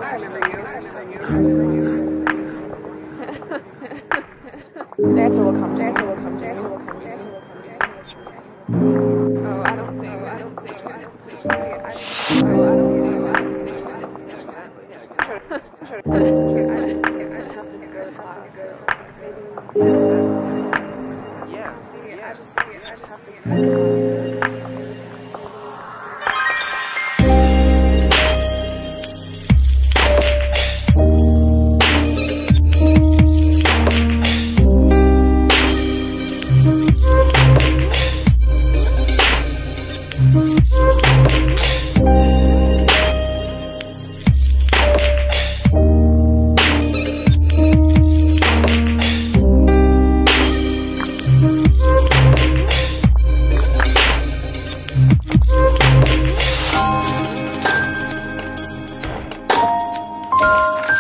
Dancer will come, dancer will come, dancer will come, dancer will come, dancer will come. Oh, I don't see, I don't see, I don't see, I don't see, I don't see, I just have to go to class. Yeah, see, I just have to go.